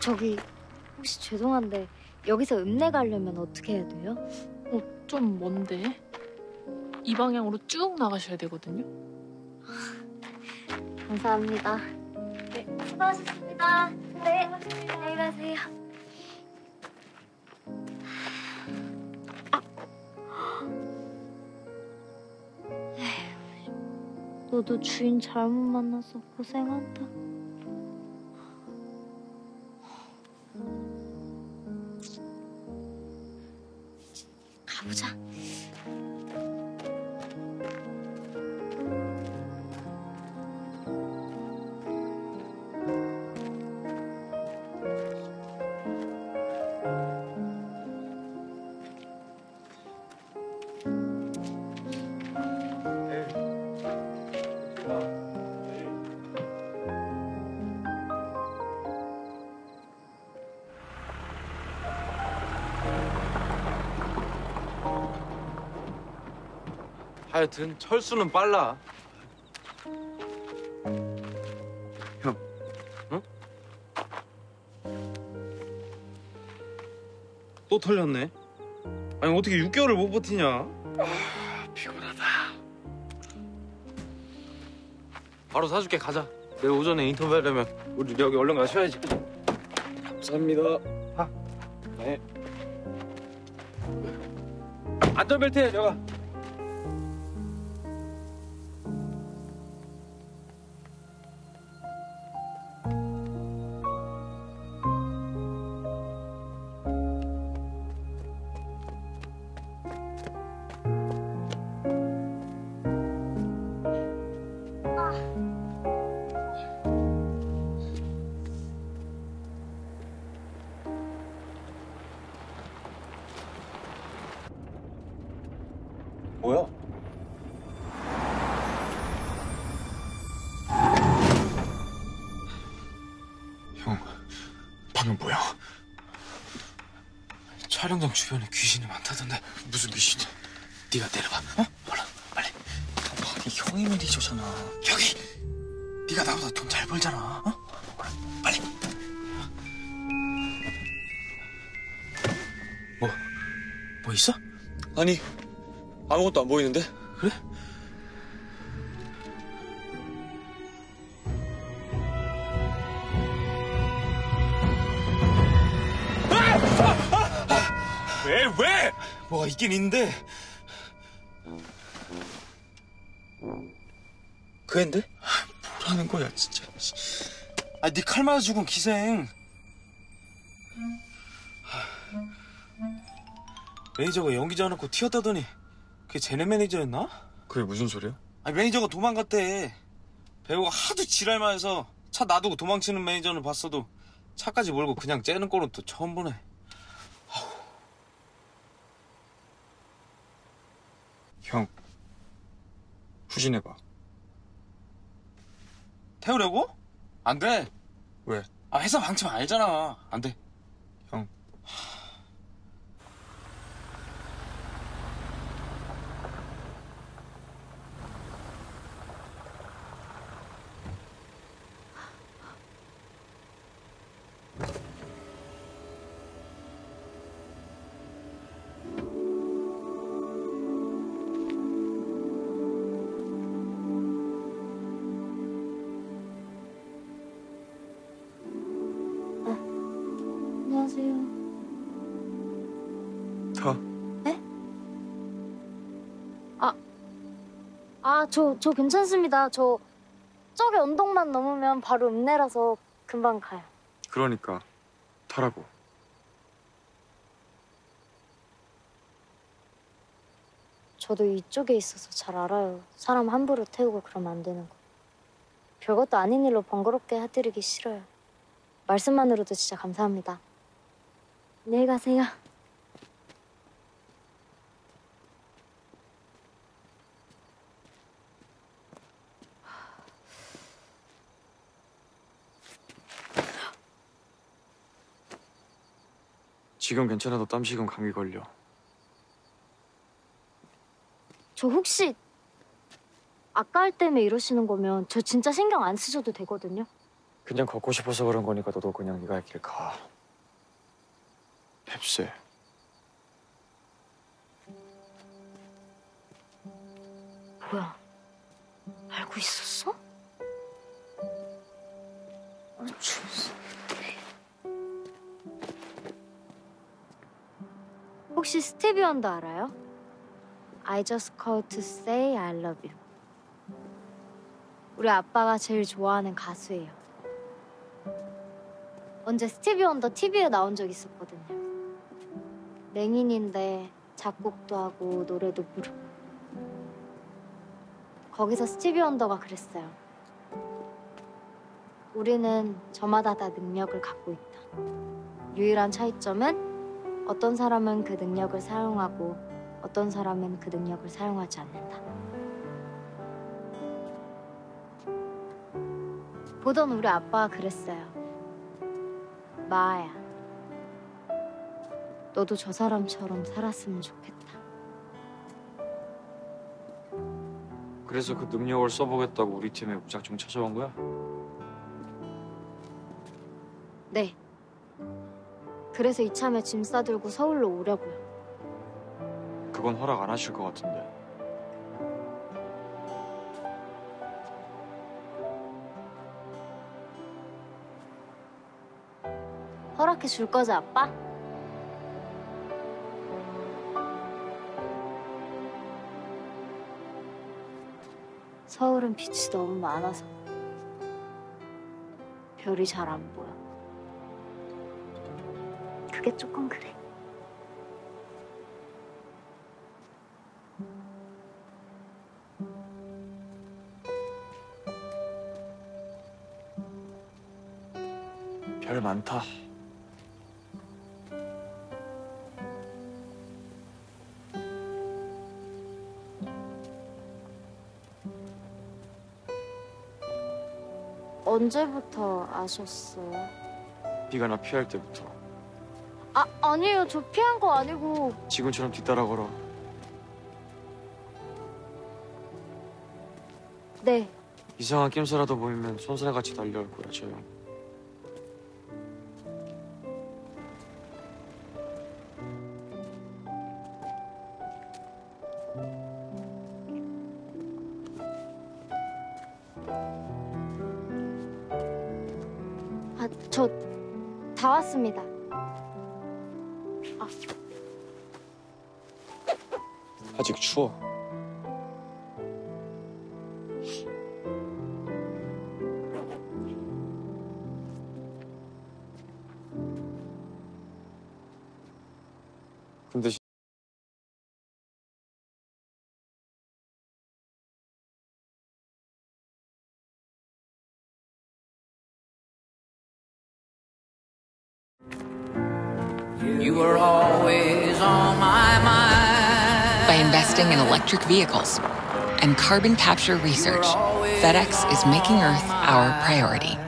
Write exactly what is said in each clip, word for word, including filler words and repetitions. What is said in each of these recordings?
저기 혹시 죄송한데 여기서 읍내 가려면 어떻게 해야 돼요? 어, 좀 먼데? 이 방향으로 쭉 나가셔야 되거든요. 감사합니다. 네, 수고하셨습니다. 네, 안녕히 가세요. 에휴, 너도 주인 잘못 만나서 고생한다. 가보자. 하여튼 철수는 빨라. 형. 응? 또 털렸네. 아니 어떻게 육 개월을 못 버티냐? 아, 피곤하다. 바로 사줄게. 가자. 내일 오전에 인터뷰하려면 우리 여기 얼른 가셔야지. 감사합니다. 아, 네. 안전벨트에 내가. 뭐야? 형, 방금 뭐야? 촬영장 주변에 귀신이 많다던데. 무슨 귀신? 네가 내려봐. 어? 얼른 빨리. 아니, 형이 매니저잖아. 여기. 네가 나보다 돈 잘 벌잖아. 어? 얼른 빨리. 뭐? 뭐 있어? 아니, 아무것도 안 보이는데? 그래? 왜, 왜? 뭐가 있긴 있는데. 그 앤데? 뭐라는 거야, 진짜. 아, 네 칼 맞아 죽은 기생. 매니저가 연기자 해놓고 튀었다더니 그게 쟤네 매니저였나? 그게 무슨 소리야? 아니, 매니저가 도망갔대. 배우가 하도 지랄만 해서 차 놔두고 도망치는 매니저는 봤어도 차까지 몰고 그냥 째는 꼴은 또 처음 보네. 형, 후진해봐. 태우려고? 안 돼. 왜? 아, 회사 방침 알잖아. 안 돼. 형. 안녕하세요. 타. 네? 아, 아, 저, 저 괜찮습니다. 저 저기 언덕만 넘으면 바로 읍내라서 금방 가요. 그러니까 타라고. 저도 이쪽에 있어서 잘 알아요. 사람 함부로 태우고 그러면 안 되는 거. 별것도 아닌 일로 번거롭게 해드리기 싫어요. 말씀만으로도 진짜 감사합니다. 안녕히 가세요. 지금 괜찮아도 땀 식으면 감기 걸려. 저 혹시 아까 할 때문에 이러시는 거면 저 진짜 신경 안 쓰셔도 되거든요. 그냥 걷고 싶어서 그런 거니까 너도 그냥 네가 할 길 가. 뱁새. 뭐야? 알고 있었어? 아, 추웠어. 혹시 스티비 원더 알아요? I just called to say I love you. 우리 아빠가 제일 좋아하는 가수예요. 언제 스티비 원더 티비에 나온 적 있었거든요. 맹인인데 작곡도 하고 노래도 부르고. 거기서 스티비 원더가 그랬어요. 우리는 저마다 다 능력을 갖고 있다. 유일한 차이점은 어떤 사람은 그 능력을 사용하고 어떤 사람은 그 능력을 사용하지 않는다. 보던 우리 아빠가 그랬어요. 마아야, 너도 저 사람처럼 살았으면 좋겠다. 그래서 그 능력을 써보겠다고 우리 팀에 무작정 찾아온 거야? 네. 그래서 이참에 짐 싸들고 서울로 오려고요. 그건 허락 안 하실 것 같은데. 허락해 줄 거지, 아빠? 서울은 빛이 너무 많아서 별이 잘 안 보여. 그게 조금 그래. 별 많다. 언제부터 아셨어요? 네가 나 피할 때부터. 아, 아니에요. 저 피한 거 아니고. 지금처럼 뒤따라 걸어. 네. 이상한 낌새라도 보이면 손살같이 달려올 거야, 저 형. 아, 저 다 왔습니다. 아, 아직 추워. 근데 You were always on my mind. By investing in electric vehicles and carbon capture research, FedEx is making Earth our priority.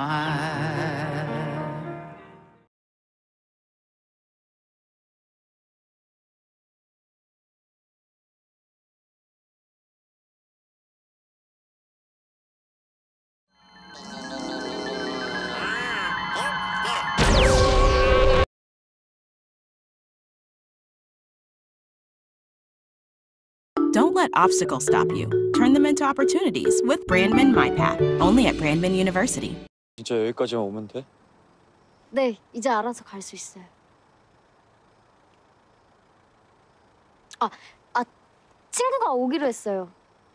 Don't let obstacles stop you. Turn them into opportunities with Brandman MyPath, only at Brandman University. 진짜 여기까지만 오면 돼? 네. 이제 알아서 갈 수 있어요. 아, 아, 친구가 오기로 했어요.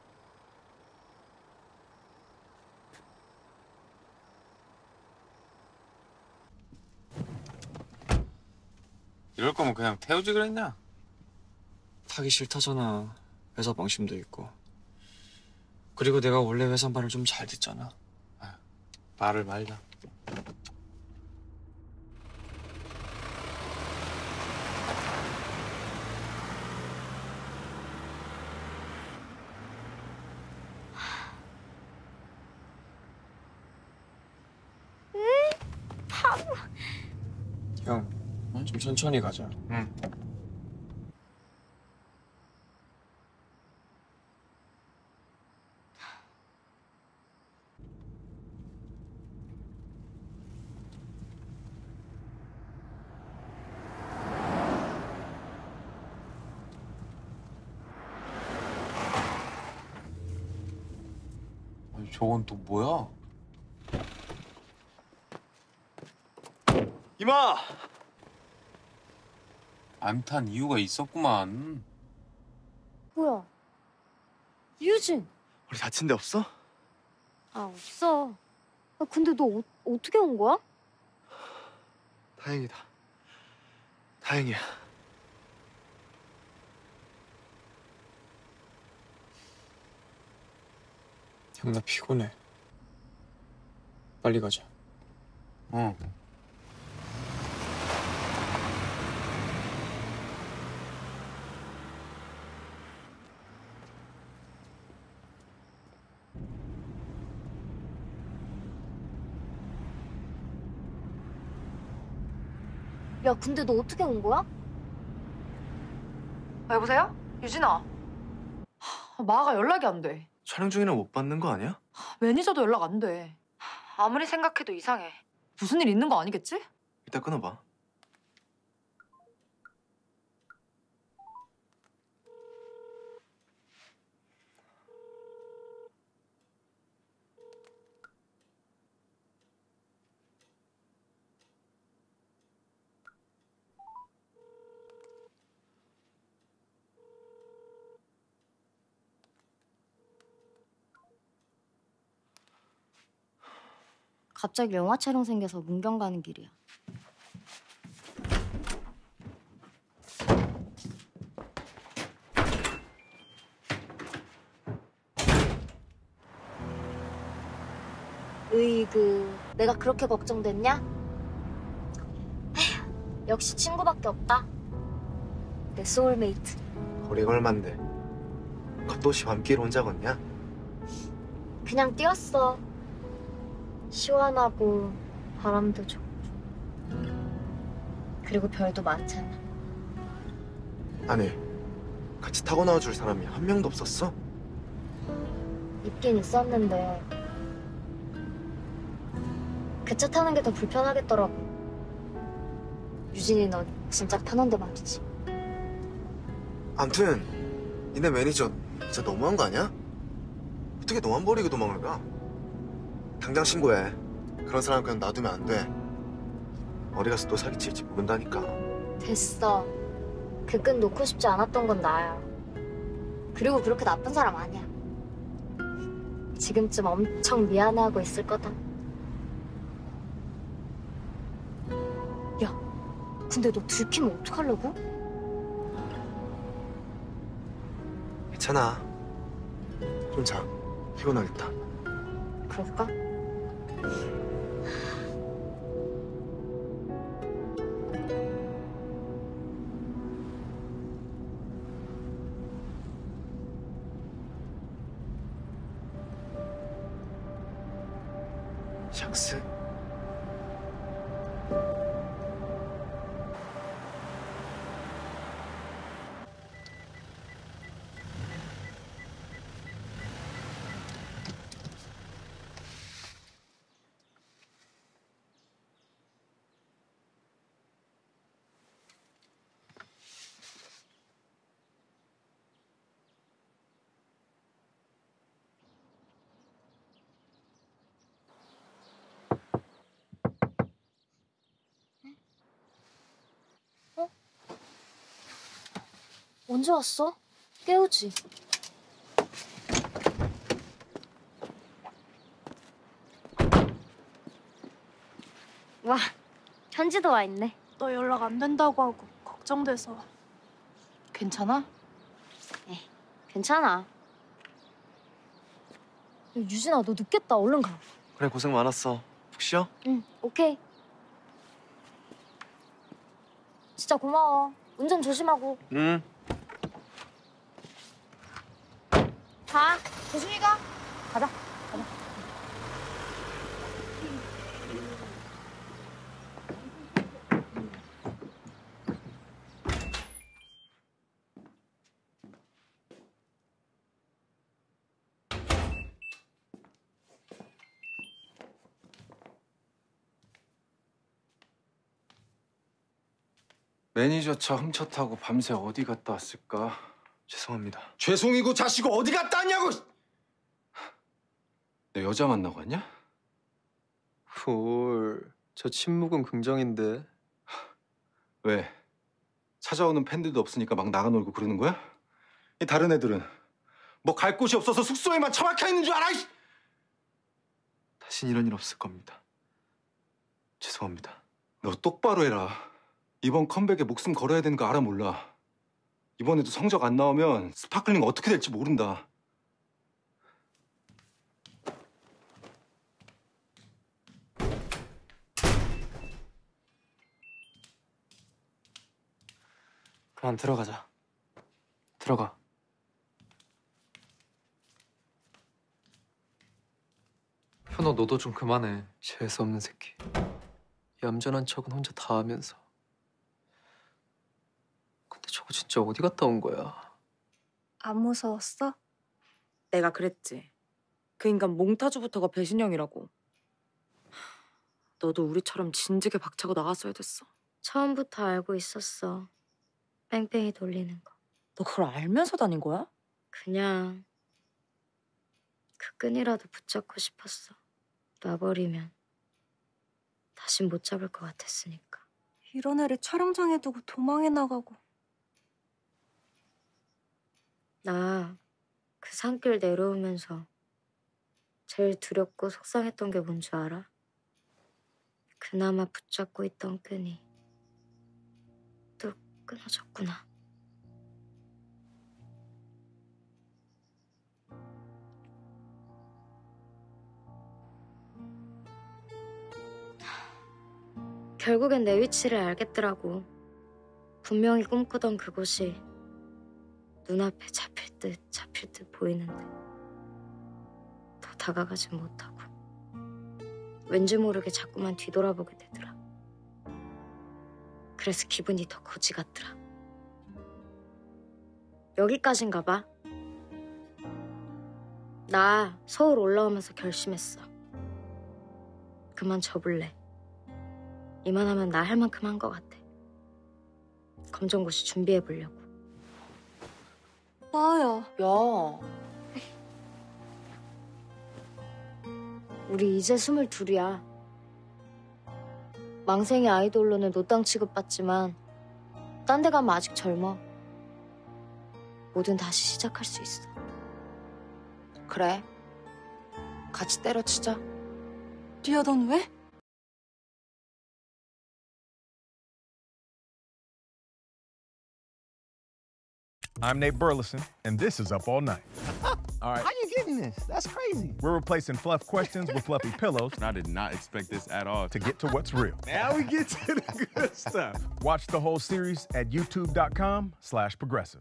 이럴 거면 그냥 태우지 그랬냐? 타기 싫다잖아. 회사 방심도 있고. 그리고 내가 원래 회사 말을 좀 잘 듣잖아. 말을 말자. 형, 좀 천천히 가자. 응. 저건 또 뭐야? 이마! 암탄 이유가 있었구만. 뭐야? 유진. 우리 다친 데 없어? 아, 없어. 아, 근데 너 어, 어떻게 온 거야? 다행이다. 다행이야. 형, 나 피곤해. 빨리 가자. 어. 야, 근데 너 어떻게 온 거야? 여보세요? 유진아. 하, 마아가 연락이 안 돼. 촬영 중이라 못 받는 거 아니야? 매니저도 연락 안 돼. 아무리 생각해도 이상해. 무슨 일 있는 거 아니겠지? 이따 끊어봐. 갑자기 영화 촬영 생겨서 문경 가는 길이야. 으이그, 내가 그렇게 걱정됐냐? 에휴, 역시 친구밖에 없다. 내 소울메이트. 거리가 얼만데? 겉도시 밤길 혼자 걷냐? 그냥 뛰었어. 시원하고 바람도 좋고 그리고 별도 많잖아. 아니, 같이 타고 나와줄 사람이 한 명도 없었어? 있긴 있었는데 그 차 타는 게 더 불편하겠더라고. 유진이 너 진짜 편한데 말이지. 암튼 니네 매니저 진짜 너무한 거 아니야? 어떻게 너만 버리고 도망을 가? 당장 신고해. 그런 사람 그냥 놔두면 안 돼. 어디 가서 또 사기칠지 모른다니까. 됐어. 그 끈 놓고 싶지 않았던 건 나야. 그리고 그렇게 나쁜 사람 아니야. 지금쯤 엄청 미안해하고 있을 거다. 야, 근데 너 들키면 어떡하려고? 괜찮아. 좀 자. 피곤하겠다. 그럴까? 샥스. 언제 왔어? 깨우지. 와, 편지도 와 있네. 너 연락 안 된다고 하고 걱정돼서. 괜찮아? 네, 괜찮아. 야, 유진아, 너 늦겠다. 얼른 가. 그래, 고생 많았어. 푹 쉬어? 응, 오케이. 진짜 고마워. 운전 조심하고. 응. 가. 조심히 가. 가자. 매니저 차 훔쳐 타고 밤새 어디 갔다 왔을까? 죄송합니다. 죄송이고 자시고 어디 갔다 왔냐고! 너 여자 만나고 왔냐? 뭘, 저 침묵은 긍정인데. 왜? 찾아오는 팬들도 없으니까 막 나가 놀고 그러는 거야? 이 다른 애들은 뭐 갈 곳이 없어서 숙소에만 처박혀 있는 줄 알아? 이씨! 다신 이런 일 없을 겁니다. 죄송합니다. 너 똑바로 해라. 이번 컴백에 목숨 걸어야 되는 거 알아 몰라. 이번에도 성적 안 나오면 스파클링 어떻게 될지 모른다. 그만 들어가자. 들어가. 현호, 너도 좀 그만해. 재수없는 새끼. 얌전한 척은 혼자 다 하면서. 근데 저거 진짜 어디 갔다 온 거야? 안 무서웠어? 내가 그랬지. 그 인간 몽타주부터가 배신형이라고. 너도 우리처럼 진즉에 박차고 나갔어야 됐어. 처음부터 알고 있었어. 뺑뺑이 돌리는 거. 너 그걸 알면서 다닌 거야? 그냥 그 끈이라도 붙잡고 싶었어. 놔버리면 다신 못 잡을 것 같았으니까. 이런 애를 촬영장에 두고 도망해 나가고. 나 그 산길 내려오면서 제일 두렵고 속상했던 게 뭔 줄 알아? 그나마 붙잡고 있던 끈이 뚝 끊어졌구나. 결국엔 내 위치를 알겠더라고. 분명히 꿈꾸던 그곳이 눈앞에 잡힐 듯 잡힐 듯 보이는데 더 다가가진 못하고 왠지 모르게 자꾸만 뒤돌아보게 되더라. 그래서 기분이 더 거지 같더라. 여기까진가 봐. 나 서울 올라오면서 결심했어. 그만 접을래. 이만하면 나 할 만큼 한 것 같아. 검정고시 준비해보려고. 나야. 야. 우리 이제 스물둘이야. 망생의 아이돌로는 노땅 취급받지만 딴 데 가면 아직 젊어. 뭐든 다시 시작할 수 있어. 그래. 같이 때려치자. 리아, 넌 왜? I'm Nate Burleson, and this is Up All Night. All right. How you getting this? That's crazy. We're replacing fluff questions with fluffy pillows. I did not expect this at all. To get to what's real. Now we get to the good stuff. Watch the whole series at youtube.com slash progressive.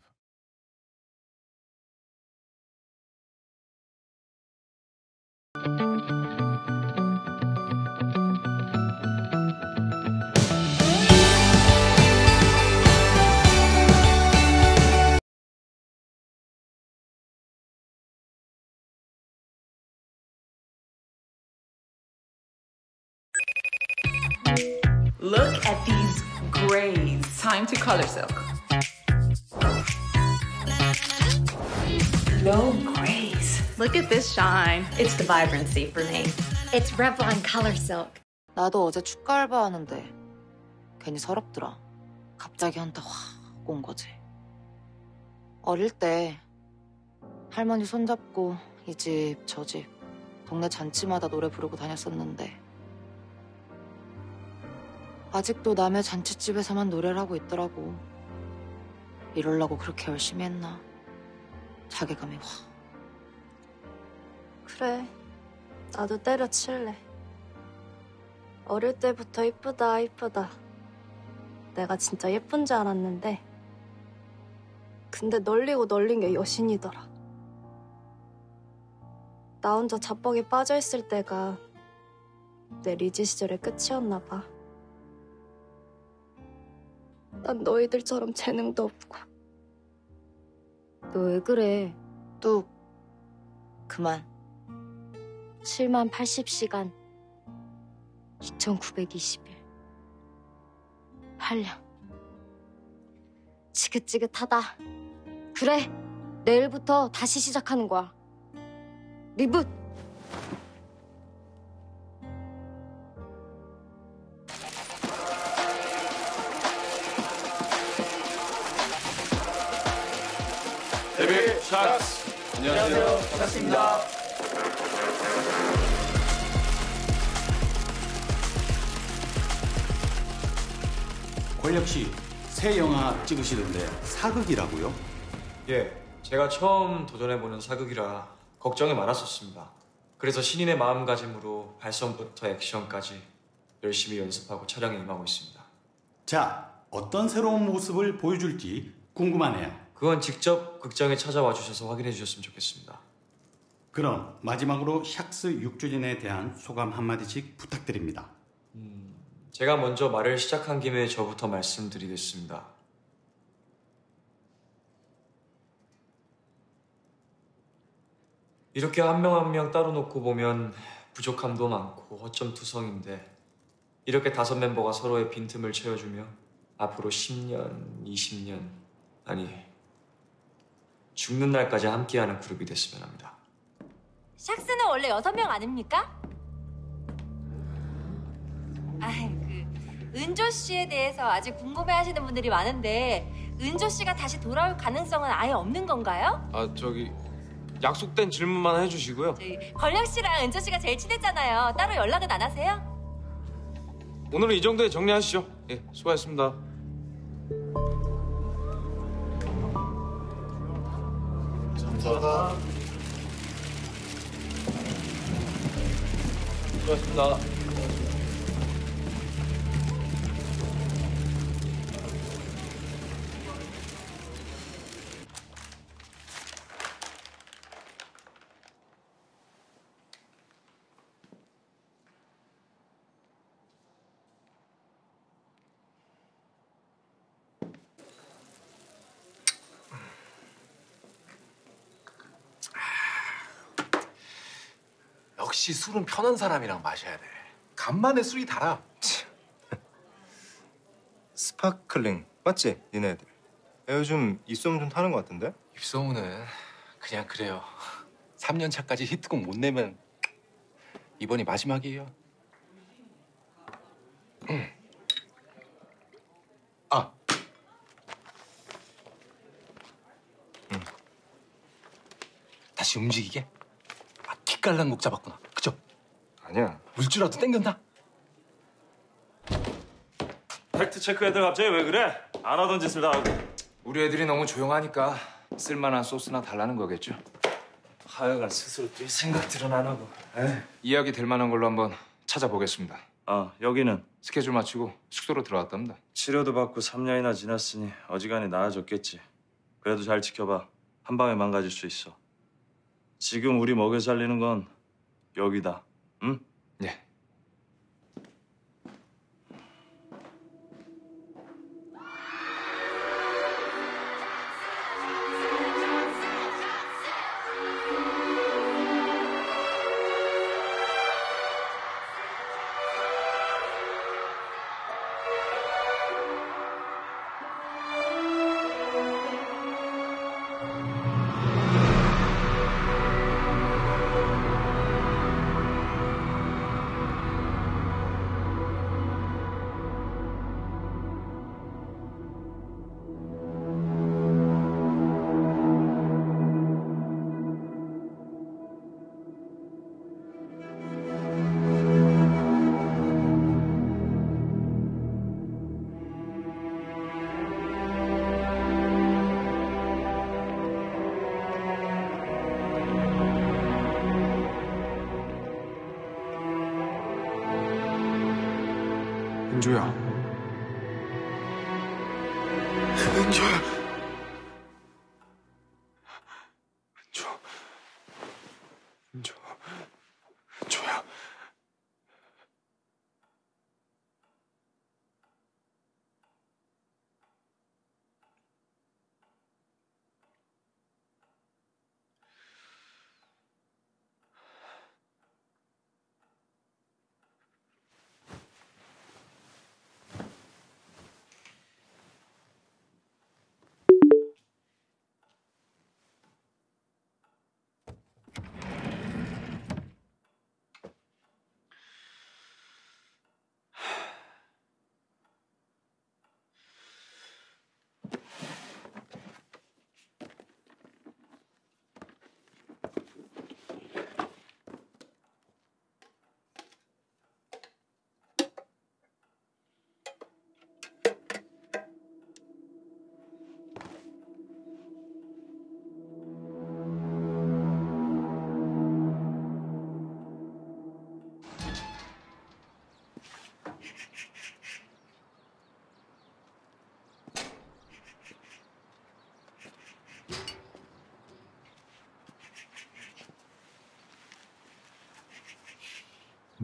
Look at these grays. Time to color silk. No grays. Look at this shine. It's the vibrancy for me. It's Revlon Color Silk. 나도 어제 축가 알바하는데 괜히 서럽더라. 갑자기 한타 확 온 거지. 어릴 때 할머니 손잡고 이 집 저 집 동네 잔치마다 노래 부르고 다녔었는데 아직도 남의 잔치집에서만 노래를 하고 있더라고. 이러려고 그렇게 열심히 했나. 자괴감이 확. 그래, 나도 때려칠래. 어릴 때부터 이쁘다 이쁘다. 내가 진짜 예쁜 줄 알았는데 근데 널리고 널린 게 여신이더라. 나 혼자 자뻑에 빠져있을 때가 내 리즈 시절의 끝이었나 봐. 난 너희들처럼 재능도 없고. 너 왜 그래? 뚝. 그만. 칠만 팔십 시간. 이천구백이십 일. 한량. 지긋지긋하다. 그래, 내일부터 다시 시작하는 거야. 리붓! 데뷔 샷스. 안녕하세요. 샷스입니다. 권력 씨, 새 영화 찍으시던데 사극이라고요? 예, 제가 처음 도전해보는 사극이라 걱정이 많았었습니다. 그래서 신인의 마음가짐으로 발성부터 액션까지 열심히 연습하고 촬영에 임하고 있습니다. 자, 어떤 새로운 모습을 보여줄지 궁금하네요. 그건 직접 극장에 찾아와 주셔서 확인해 주셨으면 좋겠습니다. 그럼 마지막으로 샥스 육 주년에 대한 소감 한마디씩 부탁드립니다. 음, 제가 먼저 말을 시작한 김에 저부터 말씀드리겠습니다. 이렇게 한 명 한 명 따로 놓고 보면 부족함도 많고 허점투성인데 이렇게 다섯 멤버가 서로의 빈틈을 채워주며 앞으로 십 년, 이십 년, 아니 죽는 날까지 함께하는 그룹이 됐으면 합니다. 샥스는 원래 여섯 명 아닙니까? 아이, 그 은조 씨에 대해서 아직 궁금해하시는 분들이 많은데 은조 씨가 다시 돌아올 가능성은 아예 없는 건가요? 아 저기 약속된 질문만 해주시고요. 저희 권력 씨랑 은조 씨가 제일 친했잖아요. 따로 연락은 안 하세요? 오늘은 이 정도에 정리하시죠. 예, 수고하셨습니다. 감사합니다. 수고하셨습니다. 역시 술은 편한 사람이랑 마셔야 돼. 간만에 술이 달아. 스파클링 맞지? 니네들. 야, 요즘 입소문 좀 타는 것 같은데? 입소문은 그냥 그래요. 삼 년 차까지 히트곡 못 내면 이번이 마지막이에요. 음. 아. 음. 다시 움직이게? 아, 기깔난 곡 잡았구나. 그죠? 아니야. 물줄라도 땡겼나? 팩트 체크 애들 갑자기 왜 그래? 안 하던 짓을 다 하고. 우리 애들이 너무 조용하니까 쓸만한 소스나 달라는 거겠죠? 하여간 스스로 뛸 생각들은 안 하고. 에이. 이야기 될 만한 걸로 한번 찾아보겠습니다. 아, 여기는? 스케줄 마치고 숙소로 들어왔답니다. 치료도 받고 삼 년이나 지났으니 어지간히 나아졌겠지. 그래도 잘 지켜봐. 한 방에 망가질 수 있어. 지금 우리 먹여 살리는 건 여기다. 응? 네. 은조야. 은조야. 은조. 은조. 은조야.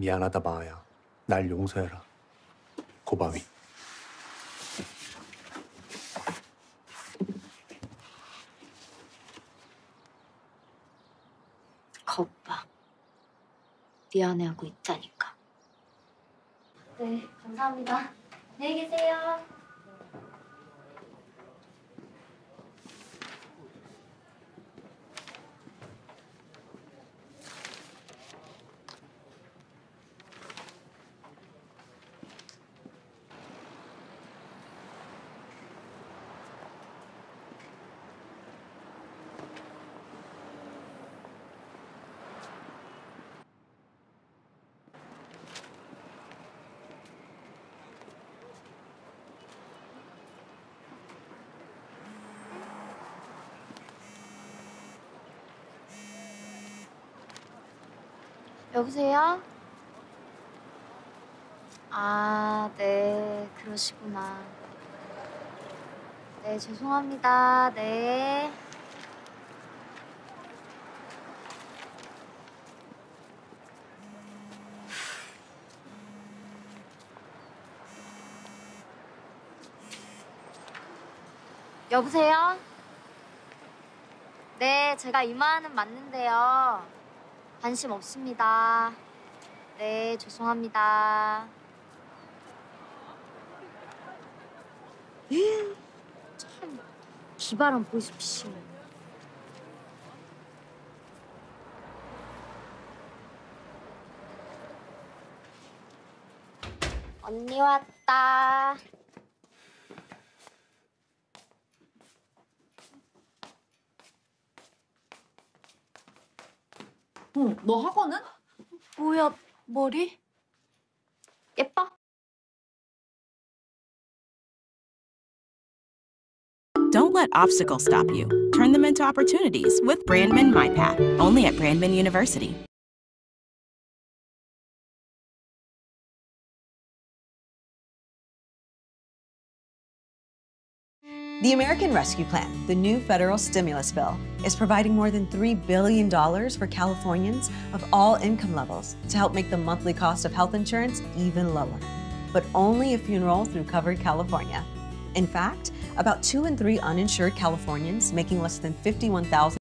미안하다 마아야. 날 용서해라. 고바위. 거봐. 미안해하고 있다니까. 네, 감사합니다. 안녕히 계세요. 여보세요? 아, 네, 그러시구나. 네, 죄송합니다. 네. 여보세요? 네, 제가 이마는 맞는데요. 관심 없습니다. 네, 죄송합니다. 에휴, 참 기발한 보이스피싱. 언니 왔다. 어, 너 학원은? 뭐야, 머리? 예뻐? Don't let obstacles stop you. Turn them into opportunities with Brandman MyPath, only at Brandman University. The American Rescue Plan, the new federal stimulus bill, is providing more than three billion dollars for Californians of all income levels to help make the monthly cost of health insurance even lower. But only if you enroll through Covered California. In fact, about two in three uninsured Californians making less than fifty-one thousand dollars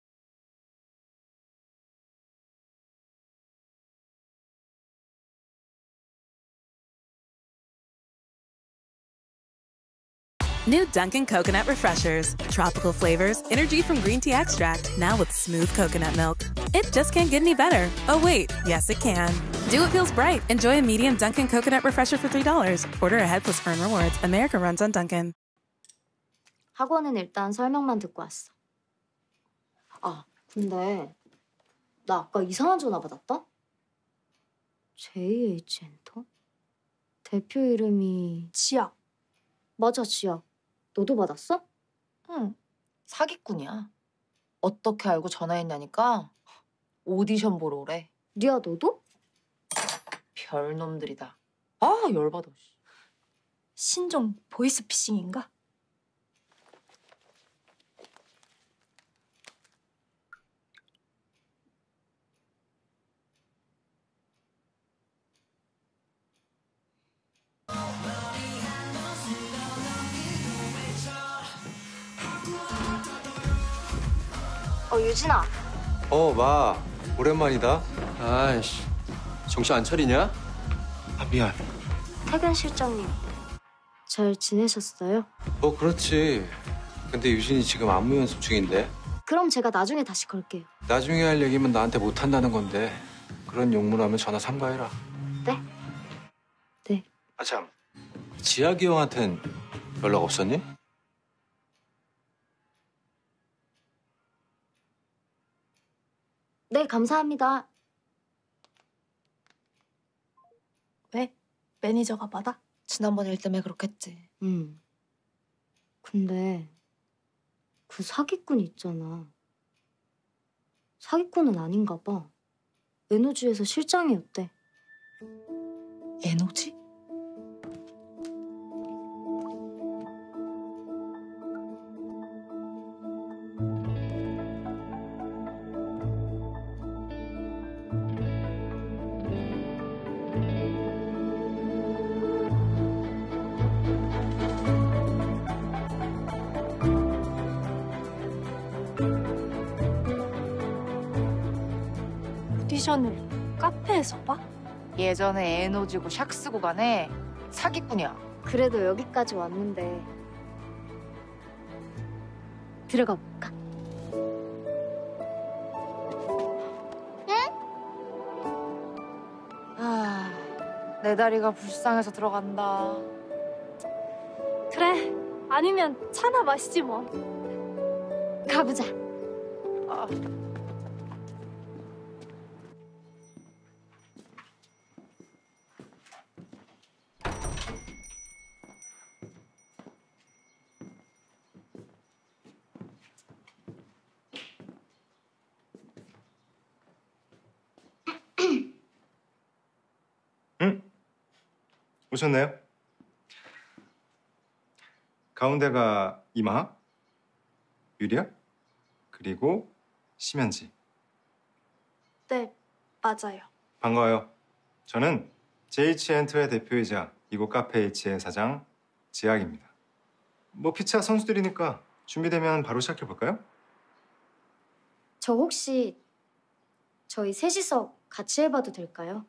New Dunkin' Coconut Refreshers. Tropical flavors, energy from green tea extract, now with smooth coconut milk. It just can't get any better. Oh wait, yes it can. Do what feels bright. Enjoy a medium Dunkin' Coconut Refresher for three dollars. Order ahead plus earn rewards. America runs on Dunkin'. 학원은 일단 설명만 듣고 왔어. 아, 근데 나 아까 이상한 전화 받았다? 제이에이치 엔터? 대표 이름이 지약. 맞아, 지약. 너도 받았어? 응. 사기꾼이야. 어떻게 알고 전화했냐니까 오디션 보러 오래. 리아, 너도? 별놈들이다. 아, 열받아. 신종 보이스피싱인가? 어, 유진아. 어, 마. 오랜만이다. 아이씨, 정신 안 차리냐? 아, 미안. 태근 실장님, 잘 지내셨어요? 뭐 그렇지. 근데 유진이 지금 안무 연습 중인데. 그럼 제가 나중에 다시 걸게요. 나중에 할 얘기면 나한테 못한다는 건데 그런 용무라면 전화 삼가해라. 네? 네. 아 참, 지학이 형한텐 연락 없었니? 네, 감사합니다. 왜? 매니저가 받아? 지난번 일 때문에 그렇겠지. 응. 근데 그 사기꾼 있잖아. 사기꾼은 아닌가 봐. 에너지에서 실장이었대. 에너지? 오디션을 카페에서 봐? 예전에 에너지고 샥스 구간에 사기꾼이야. 그래도 여기까지 왔는데 들어가 볼까? 아, 내 다리가 불쌍해서 들어간다. 그래. 아니면 차나 마시지 뭐. 가보자. 아. 응? 오셨네요? 가운데가 이마, 유리야, 그리고 심연지. 네, 맞아요. 반가워요. 저는 제이치엔터의 대표이자 이곳 카페 H의 사장 지학입니다. 뭐 피차 선수들이니까 준비되면 바로 시작해볼까요? 저 혹시 저희 셋이서 같이 해봐도 될까요?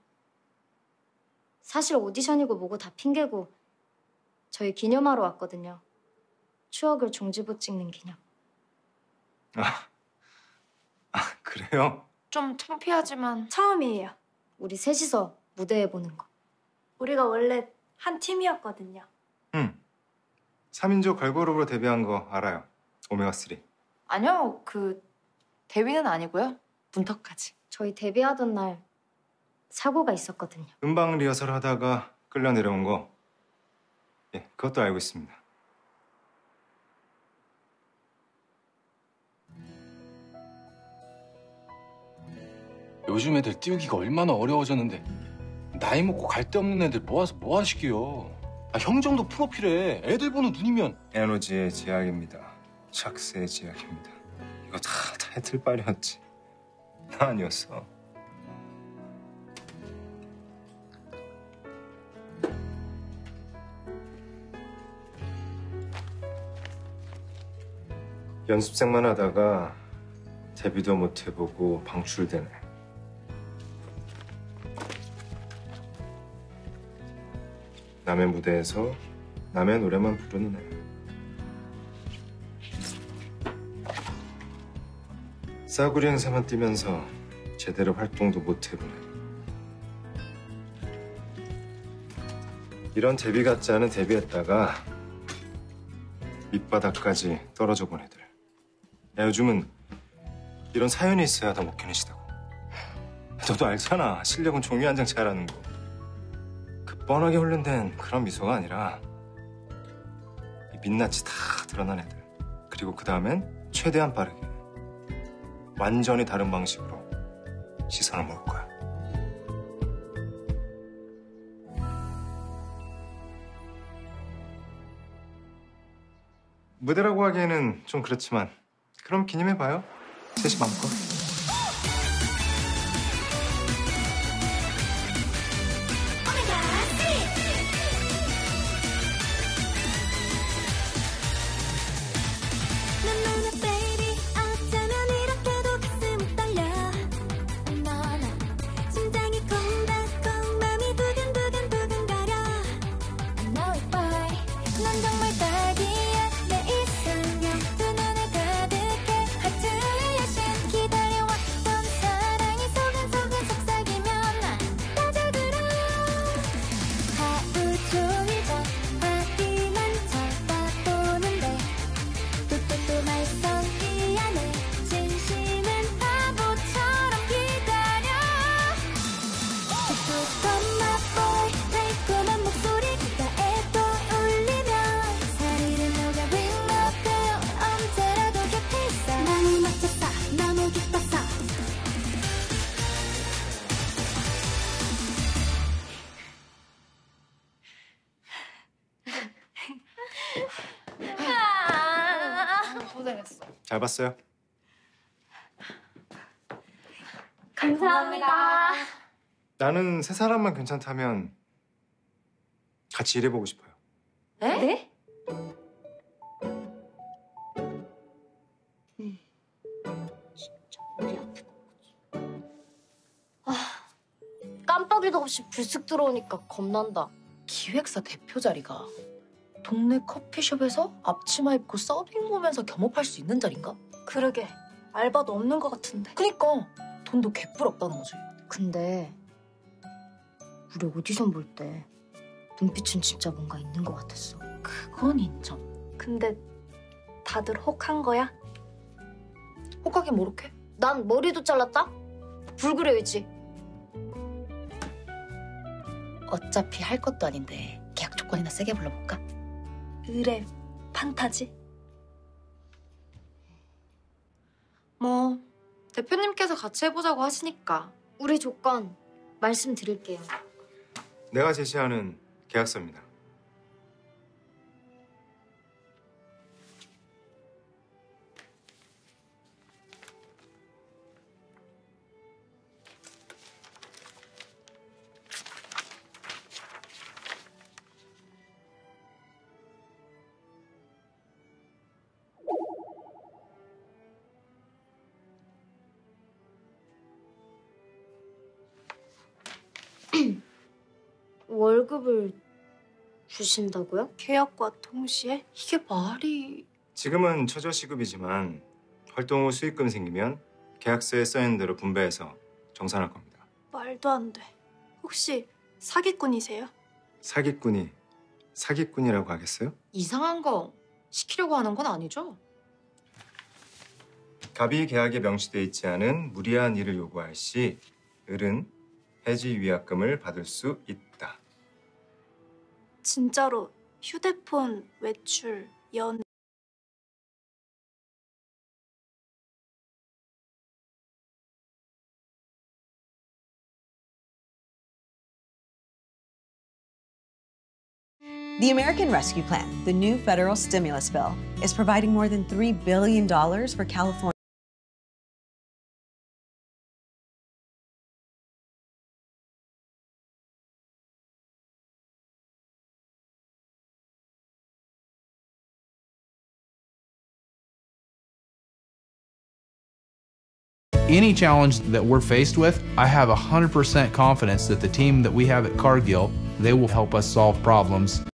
사실 오디션이고 뭐고 다 핑계고 저희 기념하러 왔거든요. 추억을 종지부 찍는 기념. 아, 아 그래요? 좀 창피하지만 처음이에요. 우리 셋이서 무대 해보는 거. 우리가 원래 한 팀이었거든요. 응. 삼인조 걸그룹으로 데뷔한 거 알아요. 오메가삼. 아니요, 그 데뷔는 아니고요. 문턱까지. 저희 데뷔하던 날 사고가 있었거든요. 음방 리허설 하다가 끌려 내려온 거. 예, 그것도 알고 있습니다. 요즘 애들 띄우기가 얼마나 어려워졌는데 나이 먹고 갈 데 없는 애들 모아서 뭐 하시게요. 아, 형 정도 프로필에 애들 보는 눈이면. 에너지의 제약입니다. 샥스의 제약입니다. 이거 다 타이틀빨이었지. 나 아니었어. 연습생만 하다가 데뷔도 못 해보고 방출되네. 남의 무대에서 남의 노래만 부르는 애. 싸구려 행사만 뛰면서 제대로 활동도 못 해보네. 이런 데뷔 같지 않은 데뷔했다가 밑바닥까지 떨어져 본 애들. 야, 요즘은 이런 사연이 있어야 더 못 견디시다고. 너도 알잖아. 실력은 종이 한 장 차이라는 거. 그 뻔하게 훈련된 그런 미소가 아니라 이 민낯이 다 드러난 애들. 그리고 그 다음엔 최대한 빠르게 완전히 다른 방식으로 시선을 모을 거야. 무대라고 하기에는 좀 그렇지만 그럼 기념해봐요. 셋이 마음껏. 고생했어. 잘 봤어요. 감사합니다. 나는 세 사람만 괜찮다면 같이 일해보고 싶어요. 네? 네? 음. 진짜 머리 아프다. 아, 없이 불쑥 들어오니까 겁난다. 기획사 대표 자리가 동네 커피숍에서 앞치마 입고 서빙 보면서 겸업할 수 있는 자리인가? 그러게 알바도 없는 것 같은데. 그니까 돈도 개뿔없다는 거지. 근데 우리 오디션 볼 때 눈빛은 진짜 뭔가 있는 것 같았어. 그건 인정. 근데 다들 혹한 거야? 혹하긴 뭐렇게? 난 머리도 잘랐다? 불그레이지. 어차피 할 것도 아닌데 계약 조건이나 세게 불러볼까? 의뢰, 판타지? 뭐 대표님께서 같이 해보자고 하시니까. 우리 조건 말씀드릴게요. 내가 제시하는 계약서입니다. 월급을 주신다고요? 계약과 동시에? 이게 말이... 지금은 최저시급이지만 활동 후 수익금 생기면 계약서에 써있는 대로 분배해서 정산할 겁니다. 말도 안 돼. 혹시 사기꾼이세요? 사기꾼이 사기꾼이라고 하겠어요? 이상한 거 시키려고 하는 건 아니죠? 갑이 계약에 명시돼 있지 않은 무리한 일을 요구할 시 을은 해지 위약금을 받을 수 있다. 진짜로 휴대폰 외출, 연... The American Rescue Plan, the new federal stimulus bill, is providing more than three billion dollars for California. Any challenge that we're faced with, I have one hundred percent confidence that the team that we have at Cargill, they will help us solve problems.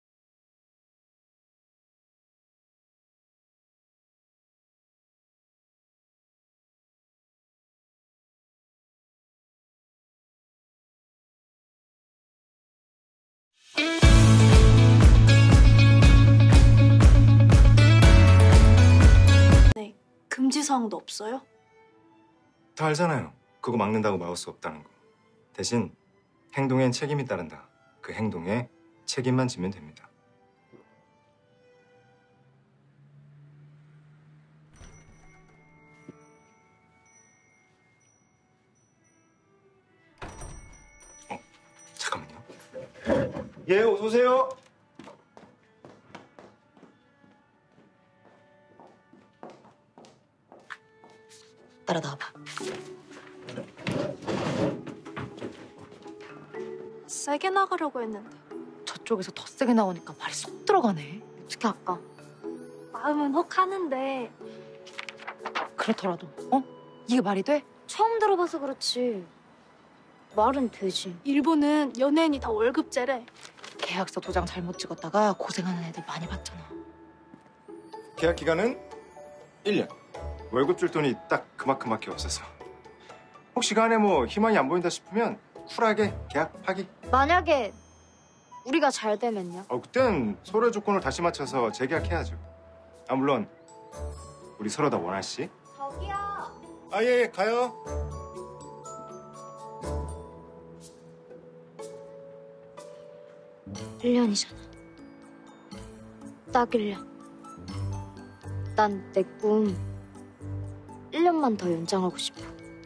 네, 금지사항도 없어요? 다 알잖아요. 그거 막는다고 막을 수 없다는 거. 대신 행동엔 책임이 따른다. 그 행동에 책임만 지면 됩니다. 어, 잠깐만요. 예, 어서 오세요. 따라 나와봐. 세게 나가려고 했는데 저쪽에서 더 세게 나오니까 말이 쏙 들어가네. 어떻게 할까? 마음은 혹하는데 그렇더라도 어? 이게 말이 돼? 처음 들어봐서 그렇지. 말은 되지. 일본은 연예인이 다 월급제래. 계약서 도장 잘못 찍었다가 고생하는 애들 많이 봤잖아. 계약 기간은 일 년. 월급 줄 돈이 딱 그만큼밖에 없어서. 혹시 간에 뭐 희망이 안 보인다 싶으면 쿨하게 계약 파기. 만약에 우리가 잘 되면요? 어, 그땐 서로의 조건을 다시 맞춰서 재계약해야죠. 아, 물론 우리 서로 다 원하시. 저기요. 아, 예, 예, 가요. 일 년이잖아. 딱 일 년. 난 내 꿈 일 년만 더 연장하고 싶어.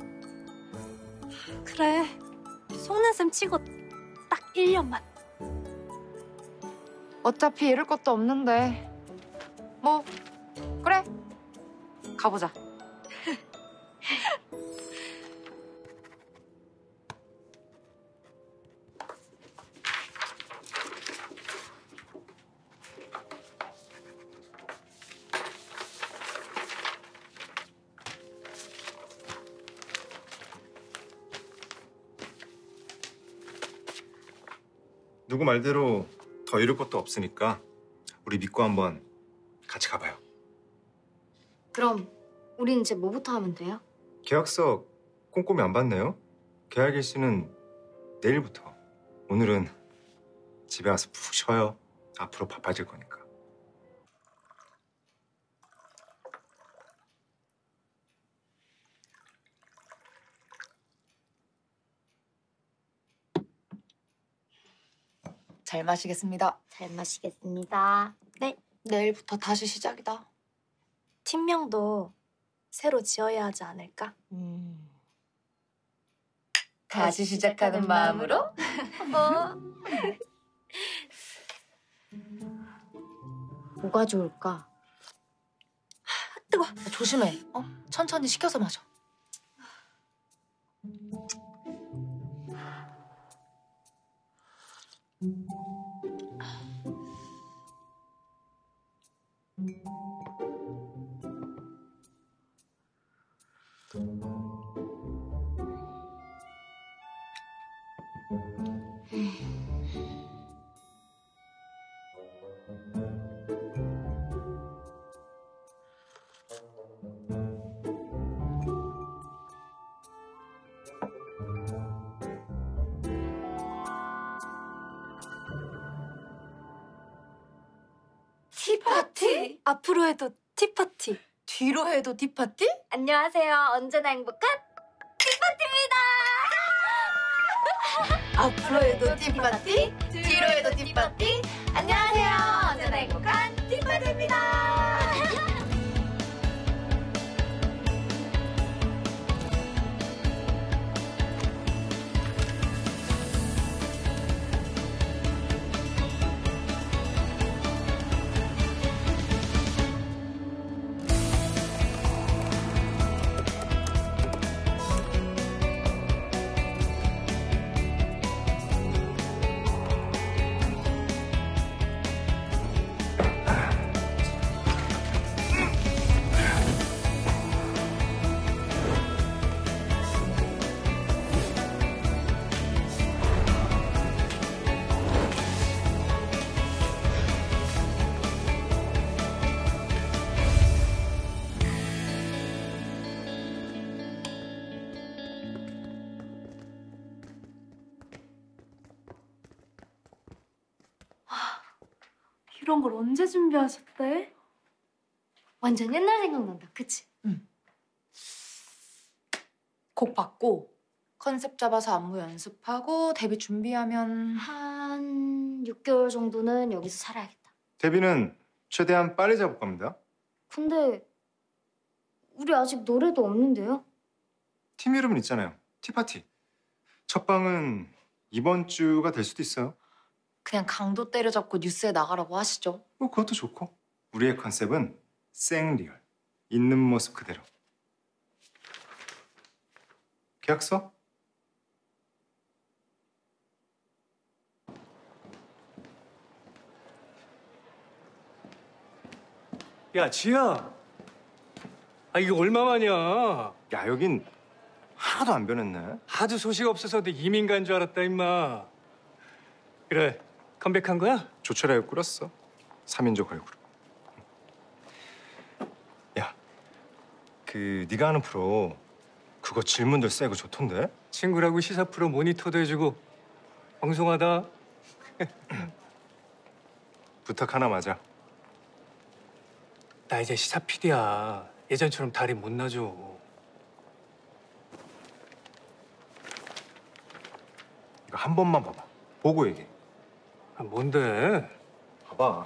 그래, 속는 셈 치고 딱 일 년만. 어차피 잃을 것도 없는데 뭐 그래 가보자. 누구 말대로 더 이룰 것도 없으니까 우리 믿고 한번 같이 가봐요. 그럼 우린 이제 뭐부터 하면 돼요? 계약서 꼼꼼히 안 봤네요. 계약 일시는 내일부터. 오늘은 집에 와서 푹 쉬어요. 앞으로 바빠질 거니까. 잘 마시겠습니다. 잘 마시겠습니다. 네. 내일부터 다시 시작이다. 팀명도 새로 지어야 하지 않을까? 음. 다시 시작하는 마음으로? 뭐? 뭐가 좋을까? 뜨거. 조심해. 어? 천천히 식혀서 마셔. 티파티? 앞으로 해도 티파티. 뒤로 해도 티파티? 안녕하세요. 언제나 행복한 티파티입니다. 앞으로 해도 티파티? 뒤로 해도 티파티? 안녕하세요. 언제나 행복한 티파티입니다. 이런 걸 언제 준비하셨대? 완전 옛날 생각난다. 그치? 곡 받고 컨셉 잡아서 안무 연습하고 데뷔 준비하면 한 육 개월 정도는 여기서 살아야겠다. 데뷔는 최대한 빨리 잡을 겁니다. 근데 우리 아직 노래도 없는데요? 팀 이름은 있잖아요. 티파티. 첫 방은 이번 주가 될 수도 있어요. 그냥 강도 때려잡고 뉴스에 나가라고 하시죠. 뭐 그것도 좋고. 우리의 컨셉은 생리얼. 있는 모습 그대로. 계약서? 야, 지야. 아, 이거 얼마만이야? 야, 여긴 하나도 안 변했네. 하도 소식 없어서 내 이민 간 줄 알았다, 임마. 그래, 컴백한 거야? 조철하게 꾸렸어. 삼인조 걸그룹. 야, 그 네가 하는 프로 그거 질문들 세고 좋던데? 친구라고 시사 프로 모니터도 해주고 방송하다. 부탁 하나 맞아. 나 이제 시사 피디야. 예전처럼 다리 못 놔줘. 이거 한 번만 봐봐. 보고 얘기해. 아, 뭔데? 봐봐.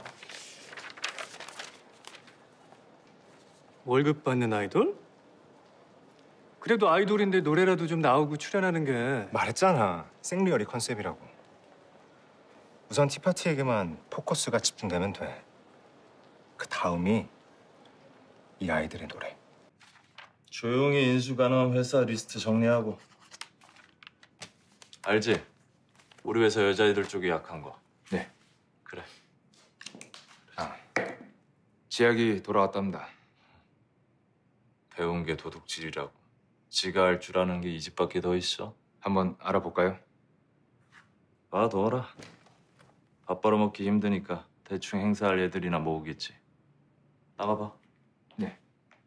월급 받는 아이돌? 그래도 아이돌인데 노래라도 좀 나오고 출연하는 게. 말했잖아. 생리얼이 컨셉이라고. 우선 티파티에게만 포커스가 집중되면 돼. 그 다음이 이 아이들의 노래. 조용히 인수 가능한 회사 리스트 정리하고. 알지? 우리 회사 여자애들 쪽이 약한 거. 네. 그래. 아, 지약이 돌아왔답니다. 배운 게 도둑질이라고. 지가 할 줄 아는 게 이 집밖에 더 있어. 한번 알아볼까요? 봐, 둬라. 밥 벌어먹기 힘드니까 대충 행사할 애들이나 모으겠지. 나가봐. 네.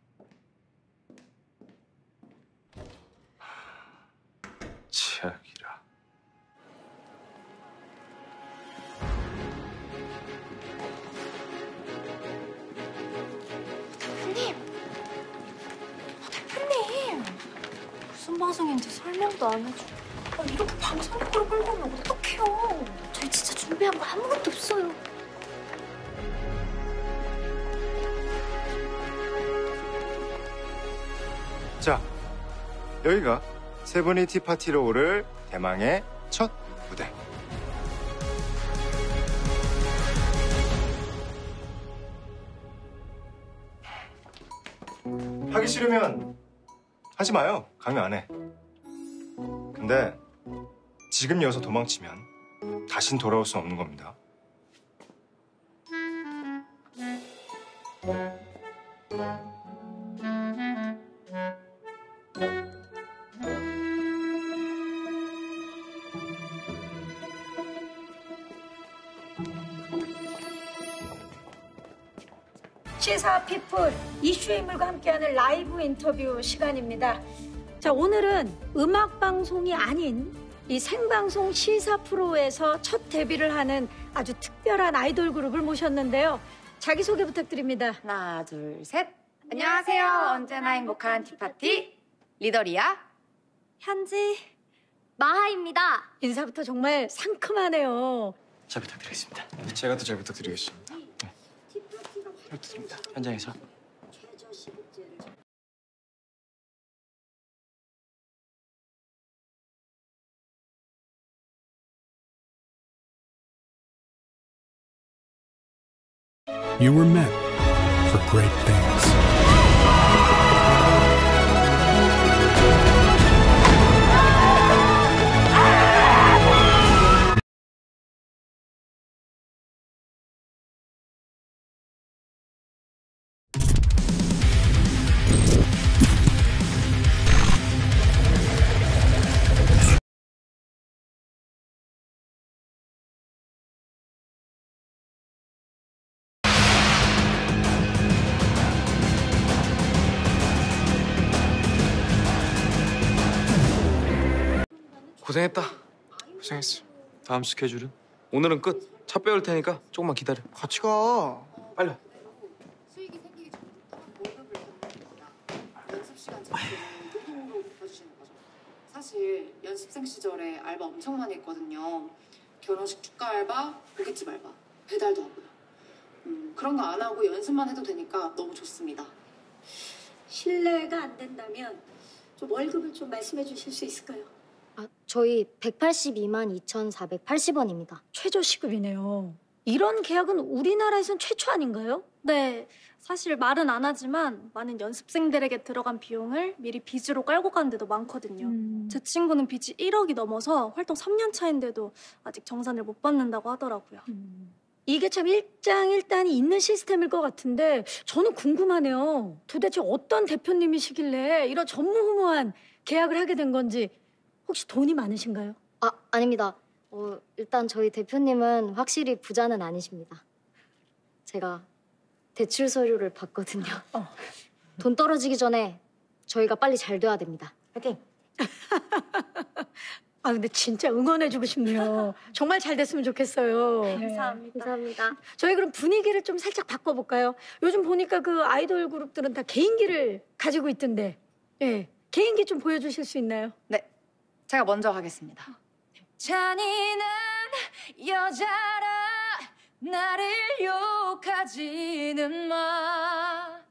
치약이라. 대표님! 아, 대표님! 무슨 방송인지 설명도 안 해주고. 아, 이렇게 방송국으로 끌고 오면 어떡해요? 저희 진짜 준비한 거 아무것도 없어요. 자, 여기가 세븐이 티파티로 오를 대망의 첫 무대. 하기 싫으면 하지 마요. 강요 안 해. 근데 지금 여기서 도망치면 다신 돌아올 수 없는 겁니다. 시사 피플 이슈 인물과 함께하는 라이브 인터뷰 시간입니다. 자, 오늘은 음악 방송이 아닌 이 생방송 시사 프로에서 첫 데뷔를 하는 아주 특별한 아이돌 그룹을 모셨는데요. 자기소개 부탁드립니다. 하나, 둘, 셋. 안녕하세요. 언제나 행복한 티파티 리더리야. 현지 마하입니다. 인사부터 정말 상큼하네요. 잘 부탁드리겠습니다. 제가 더 잘 부탁드리겠습니다. 네. 잘 부탁드립니다. 현장에서. You were meant for great things. 고생했다. 고생했어. 다음 스케줄은? 오늘은 끝. 차 빼올 테니까 조금만 기다려. 같이 가. 빨리. 사실 연습생 시절에 알바 엄청 많이 했거든요. 결혼식 축가 알바, 고깃집 알바, 배달도 하고요. 음, 그런 거 안 하고 연습만 해도 되니까 너무 좋습니다. 실례가 안 된다면 좀 월급을 좀 말씀해 주실 수 있을까요? 아, 저희 백팔십이만 이천사백팔십 원입니다. 최저 시급이네요. 이런 계약은 우리나라에선 최초 아닌가요? 네, 사실 말은 안 하지만 많은 연습생들에게 들어간 비용을 미리 빚으로 깔고 가는 데도 많거든요. 음. 제 친구는 빚이 일억이 넘어서 활동 삼 년 차인데도 아직 정산을 못 받는다고 하더라고요. 음. 이게 참 일장일단이 있는 시스템일 것 같은데 저는 궁금하네요. 도대체 어떤 대표님이시길래 이런 전무후무한 계약을 하게 된 건지. 혹시 돈이 많으신가요? 아, 아닙니다. 어, 일단 저희 대표님은 확실히 부자는 아니십니다. 제가 대출 서류를 봤거든요. 어. 돈 떨어지기 전에 저희가 빨리 잘 돼야 됩니다. 파이팅! 아, 근데 진짜 응원해주고 싶네요. 정말 잘 됐으면 좋겠어요. 감사합니다. 감사합니다. 저희 그럼 분위기를 좀 살짝 바꿔볼까요? 요즘 보니까 그 아이돌 그룹들은 다 개인기를 가지고 있던데. 예, 개인기 좀 보여주실 수 있나요? 네, 제가 먼저 하겠습니다. 잔인한 여자라 나를 욕하지는 마.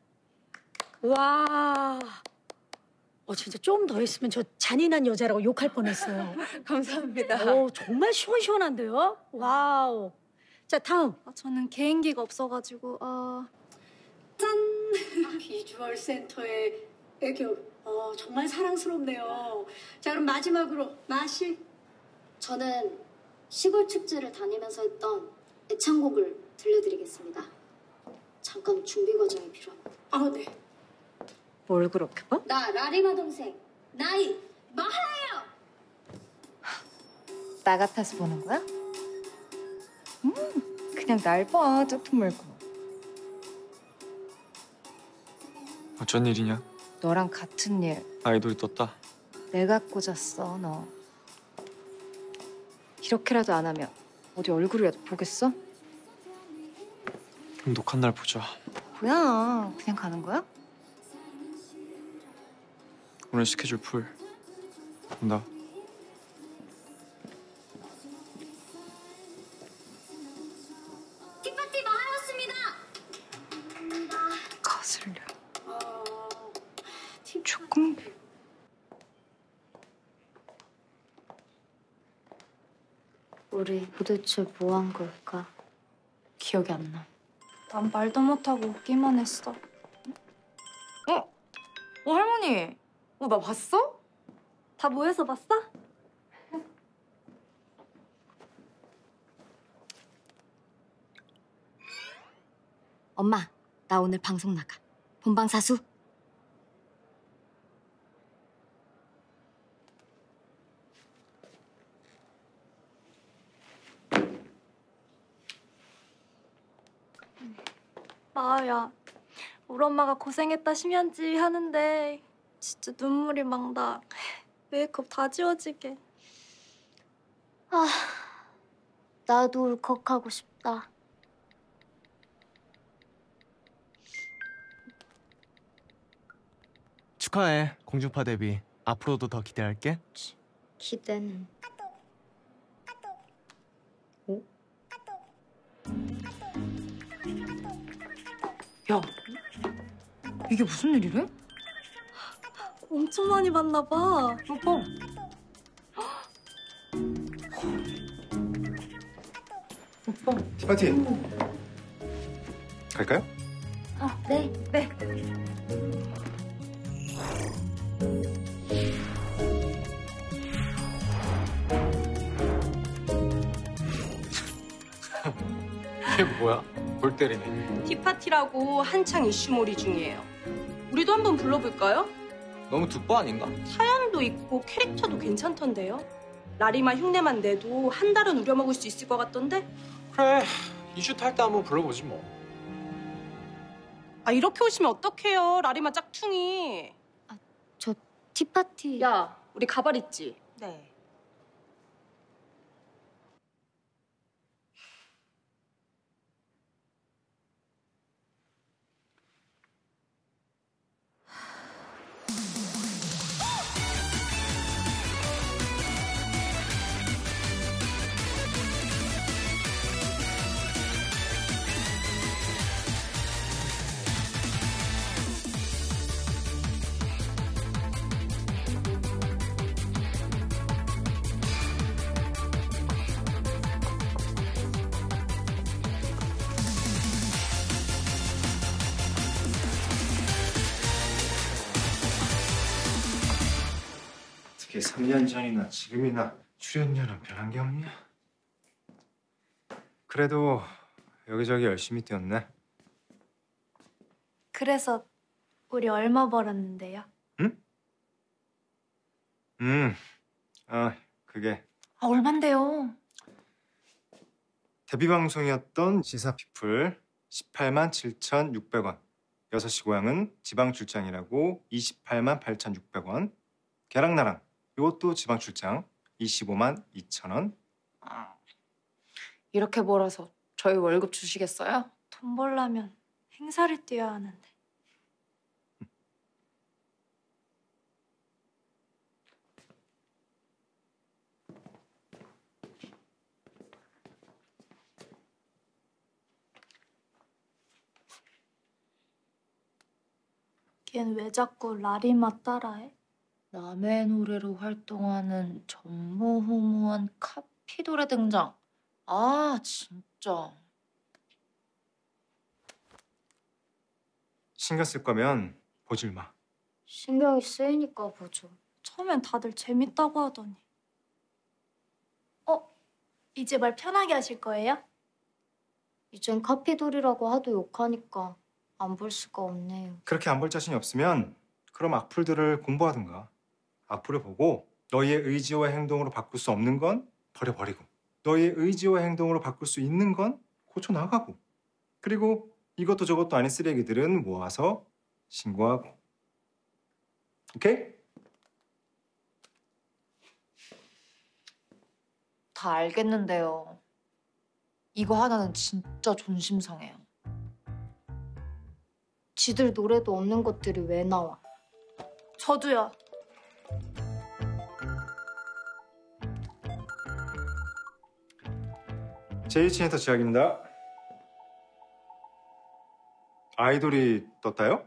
와, 어 진짜 좀 더 했으면 저 잔인한 여자라고 욕할 뻔했어요. 감사합니다. 오, 정말 시원시원한데요? 와우. 자, 다음. 아, 저는 개인기가 없어가지고 아... 짠! 비주얼 센터의 애교. 어, 정말 사랑스럽네요. 자, 그럼 마지막으로 마시. 저는 시골 축제를 다니면서 했던 애창곡을 들려드리겠습니다. 잠깐 준비 과정이 필요합니다. 아, 네. 뭘 그렇게 봐? 나 라리마 동생 나이 마하예요. 나 같아서 보는 거야? 그냥 날 봐, 짝퉁 말고. 어쩐 일이냐? 너랑 같은 일. 아이돌이 떴다. 내가 꽂았어, 너. 이렇게라도 안 하면 어디 얼굴이라도 보겠어? 그럼 녹한 날 보자. 뭐야, 그냥 가는 거야? 오늘 스케줄 풀. 간다. 티파티 마하였습니다. 거슬려. 조금. 우리 도대체 뭐 한 걸까? 기억이 안 나. 난 말도 못하고 웃기만 했어. 어? 어, 할머니. 어, 나 봤어? 다 모여서 봤어? 엄마, 나 오늘 방송 나가. 본방사수. 마아야, 우리 엄마가 고생했다 심연지 하는데 진짜 눈물이 막 나. 메이크업 다 지워지게. 아, 나도 울컥하고 싶다. 축하해, 공중파 데뷔. 앞으로도 더 기대할게. 기대는. 야, 이게 무슨 일이래? 엄청 많이 봤나 봐. 오빠. 오빠. 티파티. 갈까요? 아, 네. 네. 이게 뭐야? 골 때리네. 티파티라고 한창 이슈몰이 중이에요. 우리도 한번 불러볼까요? 너무 득보 아닌가? 사연도 있고 캐릭터도 괜찮던데요. 라리마 흉내만 내도 한 달은 우려먹을 수 있을 것 같던데? 그래, 이슈 탈 때 한번 불러보지 뭐. 아, 이렇게 오시면 어떡해요, 라리마 짝퉁이. 저 티파티. 야, 우리 가발 있지? 네. 어떻게 삼 년 전이나 지금이나 출연료는 변한 게 없냐? 그래도 여기저기 열심히 뛰었네. 그래서 우리 얼마 벌었는데요? 음, 아 그게 아, 얼만데요? 데뷔 방송이었던 시사피플 십팔만 칠천육백 원. 여섯 시 고향은 지방 출장이라고 이십팔만 팔천육백 원. 걔랑나랑 이것도 지방 출장 이십오만 이천 원. 이렇게 벌어서 저희 월급 주시겠어요? 돈 벌려면 행사를 뛰어야 하는데. 걘 왜 자꾸 라리마 따라해? 남의 노래로 활동하는 전무후무한 카피돌의 등장. 아, 진짜. 신경 쓸 거면 보질 마. 신경이 쓰이니까 보죠. 처음엔 다들 재밌다고 하더니. 어? 이제 말 편하게 하실 거예요? 이젠 카피돌이라고 하도 욕하니까 안 볼 수가 없네요. 그렇게 안 볼 자신이 없으면 그럼 악플들을 공부하든가. 악플을 보고 너희의 의지와 행동으로 바꿀 수 없는 건 버려버리고 너의 의지와 행동으로 바꿀 수 있는 건 고쳐 나가고, 그리고 이것도 저것도 아닌 쓰레기들은 모아서 신고하고. 오케이? 다 알겠는데요. 이거 하나는 진짜 존심 상해요. 지들 노래도 없는 것들이 왜 나와? 저도요. 제이치엔터 지학입니다. 아이돌이 떴다요?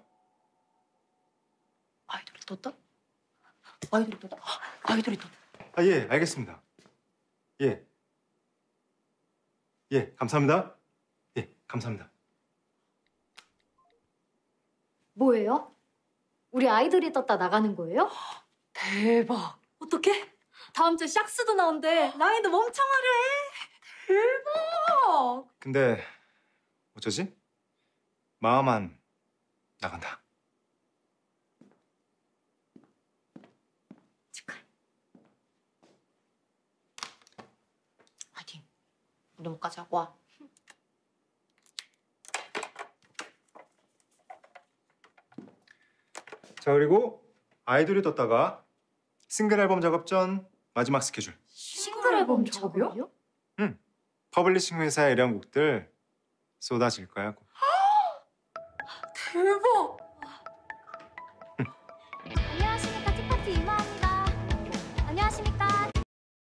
아이돌이 떴다? 아이돌이 떴다? 아이돌이 떴다. 아, 예, 알겠습니다. 예. 예, 감사합니다. 예, 감사합니다. 뭐예요? 우리 아이돌이 떴다 나가는 거예요? 대박. 어떡해? 다음 주에 샥스도 나온대. 라인도 엄청 화려해. 대박! 근데 어쩌지? 마음 안 나간다. 화이팅. 이놈까지 하고 와. 자, 그리고 아이돌이 떴다가 싱글 앨범 작업 전 마지막 스케줄. 싱글 앨범 작업이요? 응. 퍼블리싱 회사의 이런 곡들 쏟아질 거야. 대박! 안녕하십니까. 티파티 이마입니다. 안녕하십니까.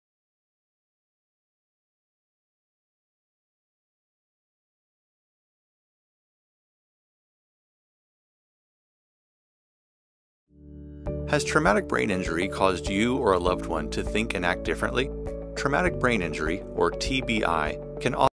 Has traumatic brain injury caused you or a loved one to think and act differently? Traumatic brain injury, or T B I, can also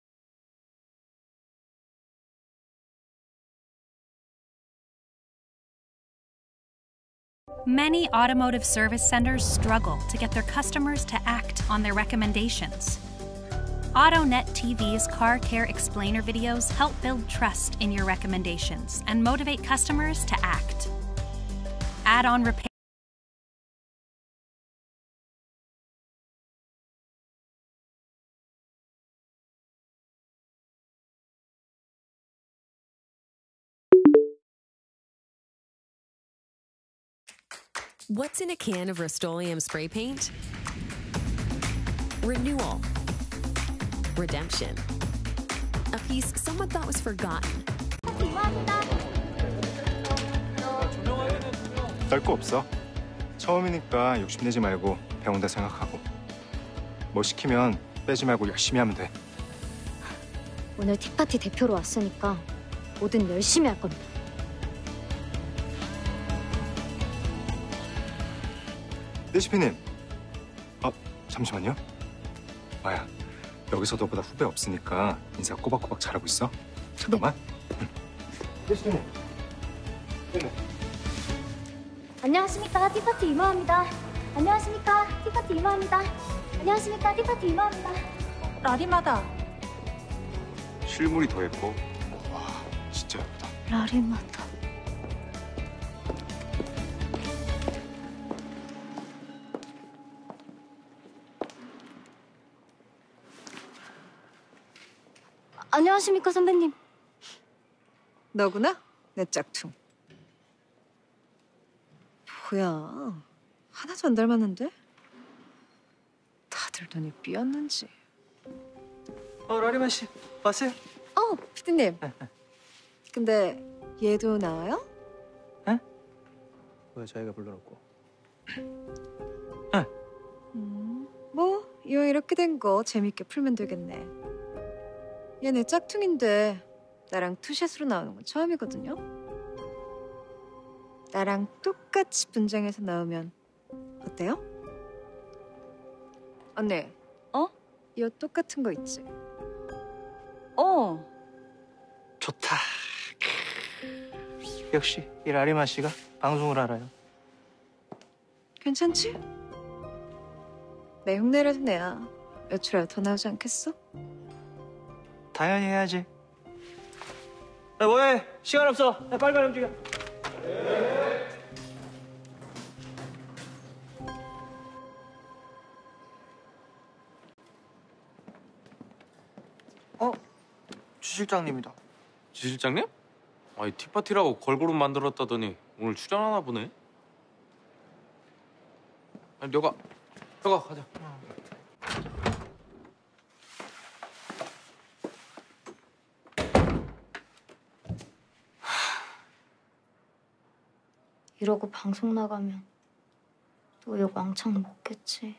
Many automotive service centers struggle to get their customers to act on their recommendations. AutoNet T V's Car Care Explainer videos help build trust in your recommendations and motivate customers to act. Add-on repair. What's in a can of Rust-Oleum spray paint? Renewal. Redemption. A piece someone thought was forgotten. 떨 거 없어. 처음이니까 욕심내지 말고 배운다 생각하고. 뭐 시키면 빼지 말고 열심히 하면 돼. 오늘 티파티 대표로 왔으니까 뭐든 열심히 할 겁니다. 레시피님. 아, 잠시만요. 마야, 여기서 너보다 후배 없으니까 인사 꼬박꼬박 잘하고 있어. 잠깐만. 응. 레시피님. 네네. 안녕하십니까. 티파티 이마입니다. 안녕하십니까. 티파티 이마입니다. 안녕하십니까. 티파티 이마입니다. 라리마다. 실물이 더 예뻐. 와, 진짜 예쁘다. 라리마다. 안녕하십니까, 선배님. 너구나? 내 짝퉁. 뭐야, 하나도 안 닮았는데? 다들 눈이 삐었는지. 어, 라리마 씨, 왔어요? 어, 피디님. 근데 얘도 나와요? 왜 저희가 불러놓고? 음, 뭐 이왕 이렇게 된 거 재밌게 풀면 되겠네. 얘 내 짝퉁인데 나랑 투샷으로 나오는 건 처음이거든요. 나랑 똑같이 분장해서 나오면 어때요? 언니, 어? 이 옷 똑같은 거 있지? 어. 좋다. 역시 이 라리마 씨가 방송을 알아요. 괜찮지? 내 흉내라도 내야 며칠이라도 더 나오지 않겠어? 당연히 해야지. 야, 뭐해? 시간 없어. 야, 빨리빨리 움직여. 실장님이다. 지 실장님? 아니 티파티라고 걸그룹 만들었다더니 오늘 출연하나 보네. 아니 여가 여가 가자. 이러고 방송 나가면 또 욕 왕창 먹겠지.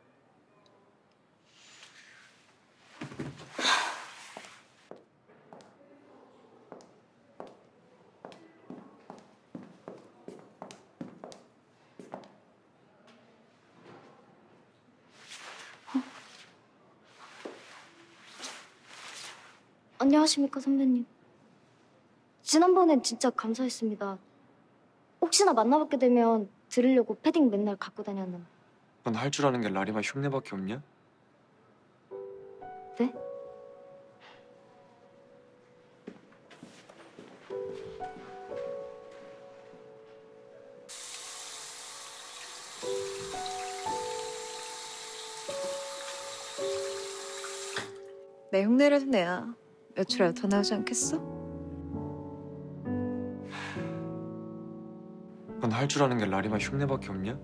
안녕하십니까 선배님. 지난번엔 진짜 감사했습니다. 혹시나 만나뵙게 되면 들으려고 패딩 맨날 갖고 다녔는데. 넌 할 줄 아는 게 라리마 흉내밖에 없냐? 네? 내 흉내라도 내야 며칠이라도 더 나오지 않겠어? 넌 할 줄 아는 게 라리마 흉내밖에 없냐?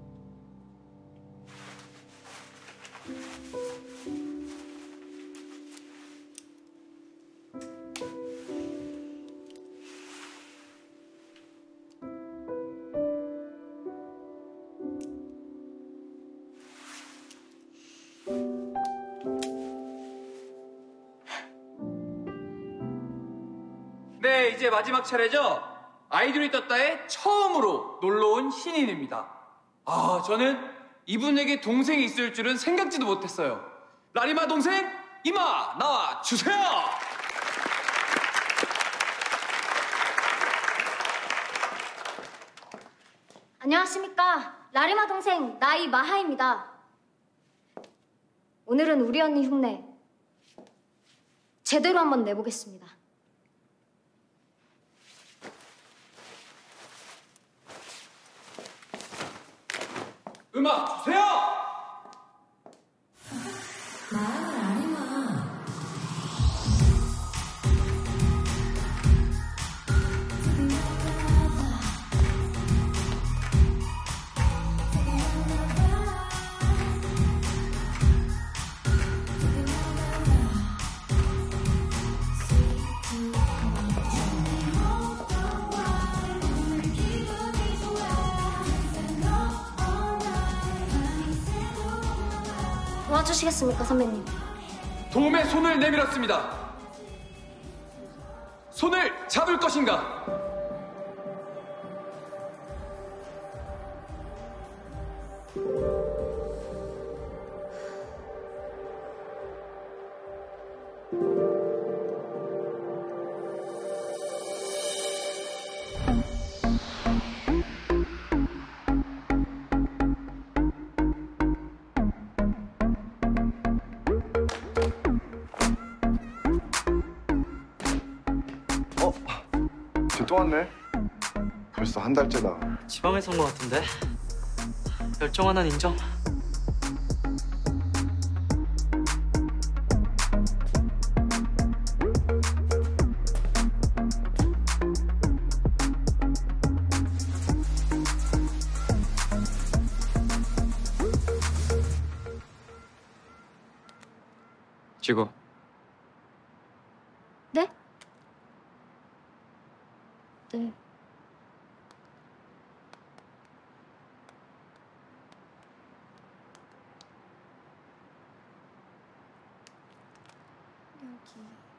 네, 이제 마지막 차례죠? 아이돌이 떴다에 처음으로 놀러온 신인입니다. 아, 저는 이분에게 동생이 있을 줄은 생각지도 못했어요. 라리마 동생, 이마 나와 주세요! 안녕하십니까. 라리마 동생 나이 마하입니다. 오늘은 우리 언니 흉내 제대로 한번 내보겠습니다. 음악 주세요! 도와주시겠습니까, 선배님? 도움에 손을 내밀었습니다. 손을 잡을 것인가? 또 왔네. 벌써 한 달째다. 지방에서 온 것 같은데? 열정 하나는 인정? 찍어. 네? 네. 여기.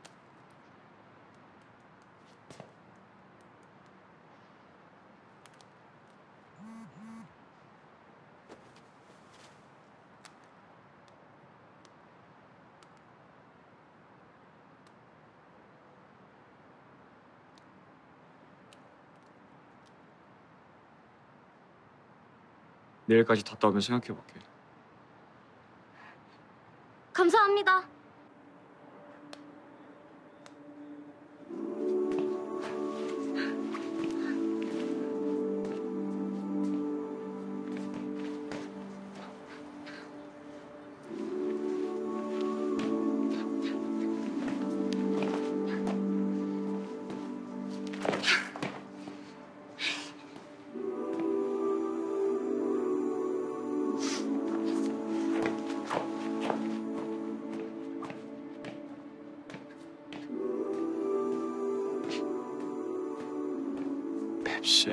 내일까지 갔다 오면 생각해볼게. 감사합니다. 펩시.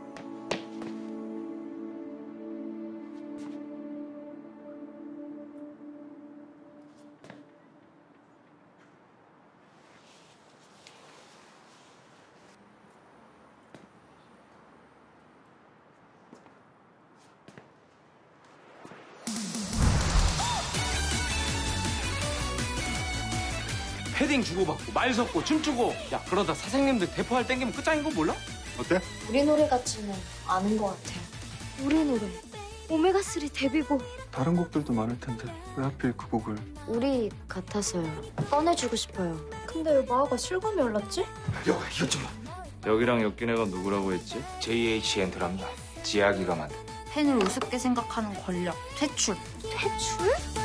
패딩 주고받고 말 섞고 춤추고 야 그러다 사장님들 대포할 땡기면 끝장인 거 몰라? 어때? 우리 노래 같지는 않은 것 같아요. 우리 노래. 오메가쓰리 데뷔곡. 다른 곡들도 많을 텐데 왜 하필 그 곡을? 우리 같아서요. 꺼내주고 싶어요. 근데 왜 마아가 실감이 올랐지? 야, 이거 좀 봐. 여기랑 엮인 애가 누구라고 했지? 제이에이치 엔터랍니다. 지아기가 만든. 팬을 우습게 생각하는 권력, 퇴출. 퇴출?